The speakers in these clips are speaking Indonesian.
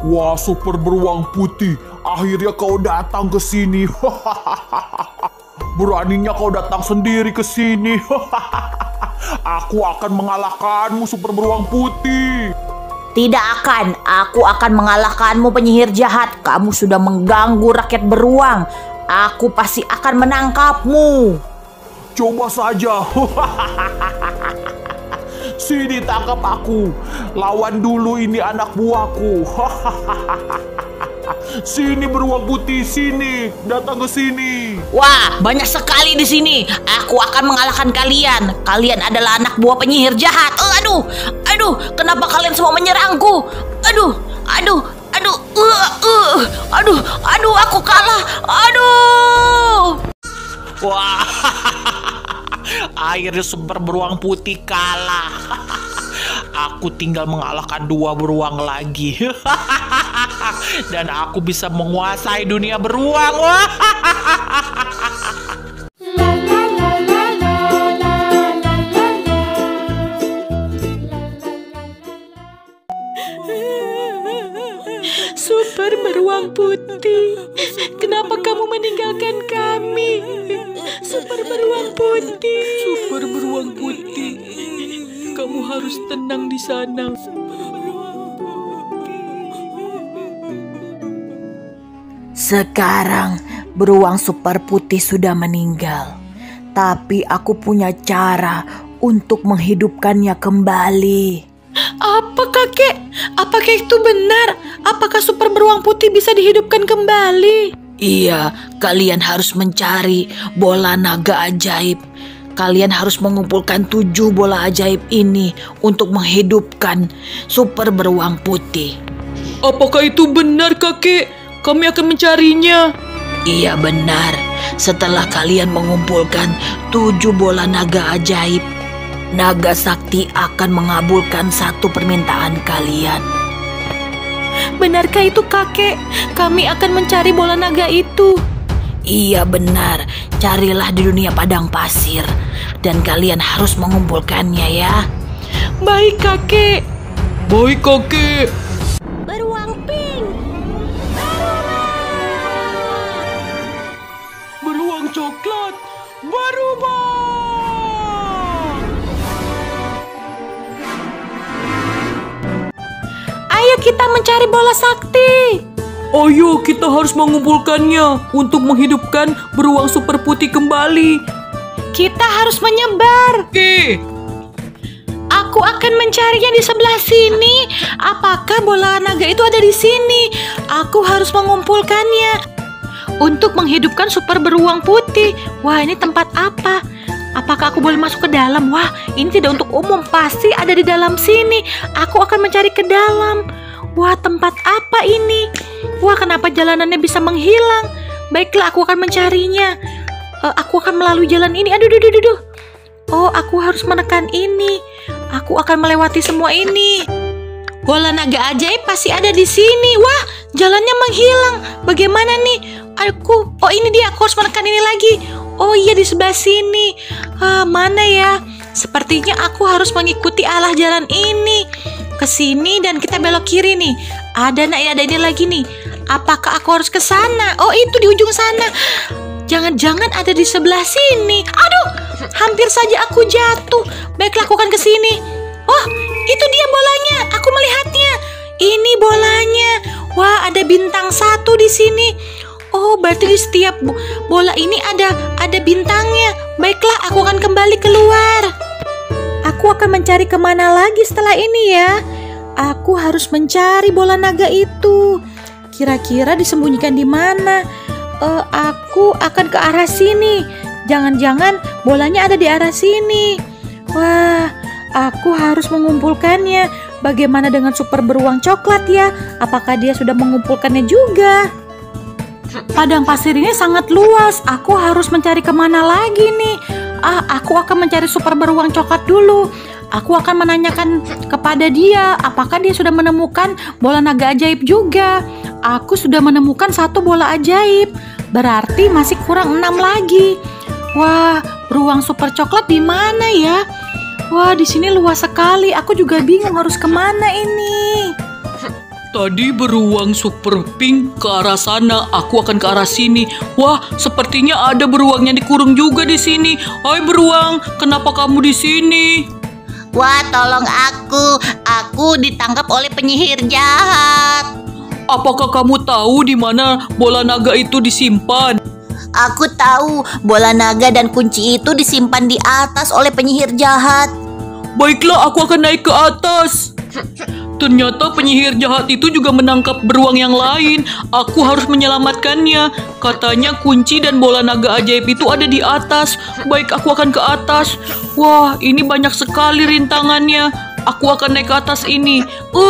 Wah, super beruang putih. Akhirnya kau datang ke sini. Beraninya kau datang sendiri ke sini. Aku akan mengalahkanmu, super beruang putih. Tidak akan, aku akan mengalahkanmu penyihir jahat. Kamu sudah mengganggu rakyat beruang. Aku pasti akan menangkapmu. Coba saja. Sini tangkap aku. Lawan dulu ini anak buahku. Sini beruang putih, sini. Datang ke sini. Wah, banyak sekali di sini. Aku akan mengalahkan kalian. Kalian adalah anak buah penyihir jahat. Aduh, kenapa kalian semua menyerangku? Aduh, aku kalah. Aduh. Wah, akhirnya super beruang putih kalah. Aku tinggal mengalahkan 2 beruang lagi. Dan aku bisa menguasai dunia beruang. Super beruang putih, kenapa kamu meninggalkan kami? Super beruang putih. Super beruang putih, kamu harus tenang di sana. Sekarang beruang super putih sudah meninggal. Tapi aku punya cara untuk menghidupkannya kembali. Apa kakek? Apakah itu benar? Apakah super beruang putih bisa dihidupkan kembali? Iya, kalian harus mencari bola naga ajaib. Kalian harus mengumpulkan 7 bola ajaib ini untuk menghidupkan super beruang putih. Apakah itu benar kakek? Kami akan mencarinya. Iya benar. Setelah kalian mengumpulkan 7 bola naga ajaib, naga sakti akan mengabulkan 1 permintaan kalian. Benarkah itu kakek? Kami akan mencari bola naga itu. Iya benar. Carilah di dunia padang pasir. Dan kalian harus mengumpulkannya ya. Baik kakek. Baik kakek. Beruang pink. Beruang coklat. Berubah. Ayo kita mencari bola sakti. Ayo kita harus mengumpulkannya untuk menghidupkan beruang super putih kembali. Kita harus menyebar. Oke. Aku akan mencarinya di sebelah sini. Apakah bola naga itu ada di sini? Aku harus mengumpulkannya untuk menghidupkan super beruang putih. Wah, ini tempat apa? Apakah aku boleh masuk ke dalam? Wah, ini tidak untuk umum. Pasti ada di dalam sini. Aku akan mencari ke dalam. Wah, tempat apa ini? Wah, kenapa jalanannya bisa menghilang? Baiklah, aku akan mencarinya. Aku akan melalui jalan ini. Aduh. Oh, aku harus menekan ini. Aku akan melewati semua ini. Bola naga ajaib pasti ada di sini. Wah, jalannya menghilang. Bagaimana nih? Oh ini dia. Aku harus menekan ini lagi. Oh iya, di sebelah sini. Mana ya? Sepertinya aku harus mengikuti arah jalan ini. Ke sini dan kita belok kiri nih. Ada ini lagi nih. Apakah aku harus ke sana? Oh, itu di ujung sana. Jangan-jangan ada di sebelah sini. Aduh, hampir saja aku jatuh. Baiklah, aku akan ke sini. Oh, itu dia bolanya. Aku melihatnya. Ini bolanya. Wah, ada bintang 1 di sini. Oh, berarti di setiap bola ini ada bintangnya. Baiklah, aku akan kembali keluar. Aku akan mencari kemana lagi setelah ini ya. Aku harus mencari bola naga itu. Kira-kira disembunyikan di mana? Aku akan ke arah sini. Jangan-jangan bolanya ada di arah sini. Wah, aku harus mengumpulkannya. Bagaimana dengan super beruang coklat ya? Apakah dia sudah mengumpulkannya juga? Padang pasir ini sangat luas. Aku harus mencari kemana lagi nih? Aku akan mencari super beruang coklat dulu. Aku akan menanyakan kepada dia apakah dia sudah menemukan bola naga ajaib juga. Aku sudah menemukan 1 bola ajaib. Berarti masih kurang 6 lagi. Wah, beruang super coklat di mana ya? Wah, di sini luas sekali. Aku juga bingung harus kemana ini. Tadi beruang super pink ke arah sana, aku akan ke arah sini. Wah, sepertinya ada beruang yang dikurung juga di sini. Hai beruang, kenapa kamu di sini? Wah, tolong aku ditangkap oleh penyihir jahat. Apakah kamu tahu di mana bola naga itu disimpan? Aku tahu bola naga dan kunci itu disimpan di atas oleh penyihir jahat. Baiklah, aku akan naik ke atas. Ternyata penyihir jahat itu juga menangkap beruang yang lain. Aku harus menyelamatkannya. Katanya kunci dan bola naga ajaib itu ada di atas. Baik, aku akan ke atas. Wah, ini banyak sekali rintangannya. Aku akan naik ke atas ini.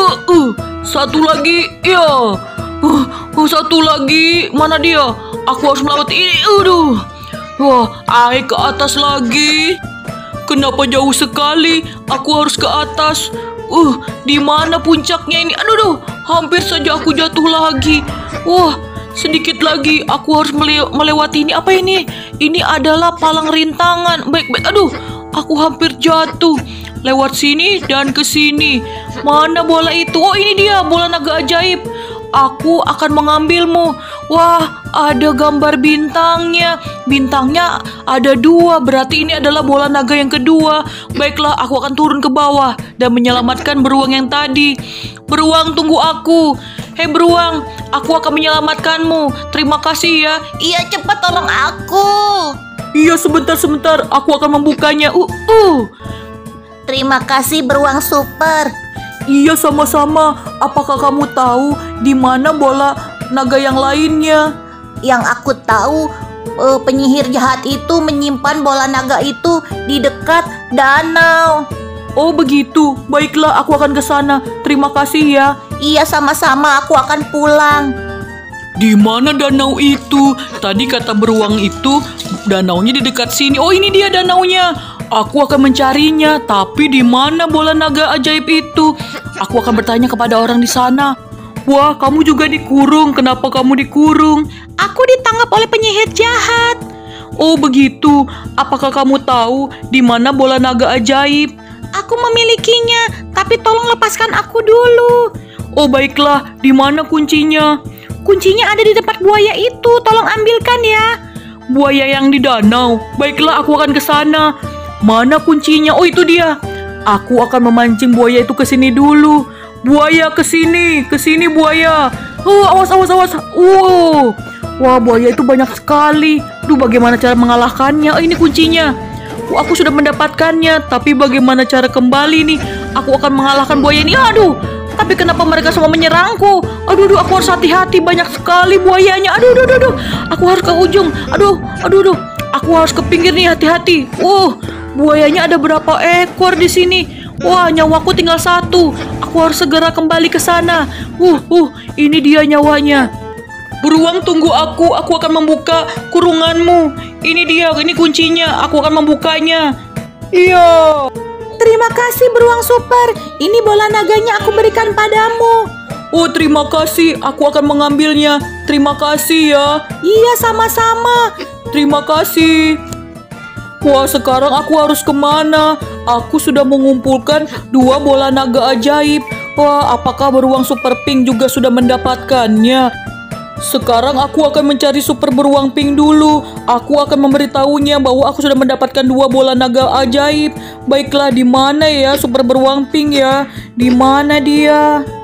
Satu lagi, ya. Satu lagi, mana dia? Aku harus melewati ini. Wah, naik ke atas lagi. Kenapa jauh sekali? Aku harus ke atas. Di mana puncaknya ini? Aduh, hampir saja aku jatuh lagi. Wah, sedikit lagi aku harus melewati ini. Apa ini? Ini adalah palang rintangan. Baik. Aduh, aku hampir jatuh. Lewat sini dan ke sini. Mana bola itu? Oh, ini dia, bola naga ajaib. Aku akan mengambilmu. Wah, ada gambar bintangnya. Bintangnya ada 2. Berarti ini adalah bola naga yang kedua. Baiklah, aku akan turun ke bawah dan menyelamatkan beruang yang tadi. Beruang, tunggu aku. Hei beruang, aku akan menyelamatkanmu. Terima kasih ya. Iya, cepat tolong aku. Iya, sebentar. Aku akan membukanya. Terima kasih beruang super. Iya, sama-sama. Apakah kamu tahu di mana bola naga yang lainnya? Yang aku tahu, penyihir jahat itu menyimpan bola naga itu di dekat danau. Oh begitu. Baiklah, aku akan ke sana. Terima kasih ya. Iya, sama-sama. Aku akan pulang. Di mana danau itu? Tadi kata beruang itu danaunya di dekat sini. Oh, ini dia danaunya. Aku akan mencarinya, tapi di mana bola naga ajaib itu? Aku akan bertanya kepada orang di sana. Wah, kamu juga dikurung. Kenapa kamu dikurung? Aku ditangkap oleh penyihir jahat. Oh, begitu. Apakah kamu tahu di mana bola naga ajaib? Aku memilikinya, tapi tolong lepaskan aku dulu. Oh, baiklah. Di mana kuncinya? Kuncinya ada di tempat buaya itu. Tolong ambilkan ya. Buaya yang di danau. Baiklah, aku akan ke sana. Mana kuncinya? Oh, itu dia. Aku akan memancing buaya itu ke sini dulu. Buaya ke sini buaya. Awas. Wah, buaya itu banyak sekali. Bagaimana cara mengalahkannya? Ini kuncinya. Aku sudah mendapatkannya, tapi bagaimana cara kembali nih? Aku akan mengalahkan buaya ini. Tapi kenapa mereka semua menyerangku? Aduh, aku harus hati-hati, banyak sekali buayanya. Aduh. Aku harus ke ujung. Aduh. Aku harus ke pinggir nih, hati-hati. Buayanya ada berapa ekor di sini? Wah, nyawaku tinggal 1. Aku harus segera kembali ke sana. Ini dia nyawanya. Beruang, tunggu aku. Aku akan membuka kurunganmu. Ini dia, ini kuncinya. Aku akan membukanya. Iya. Terima kasih beruang super. Ini bola naganya aku berikan padamu. Oh, terima kasih. Aku akan mengambilnya. Terima kasih ya. Iya, sama-sama. Terima kasih. Wah, sekarang aku harus kemana? Aku sudah mengumpulkan 2 bola naga ajaib. Wah, apakah beruang super pink juga sudah mendapatkannya? Sekarang aku akan mencari super beruang pink dulu. Aku akan memberitahunya bahwa aku sudah mendapatkan 2 bola naga ajaib. Baiklah, di mana ya super beruang pink ya? Di mana dia?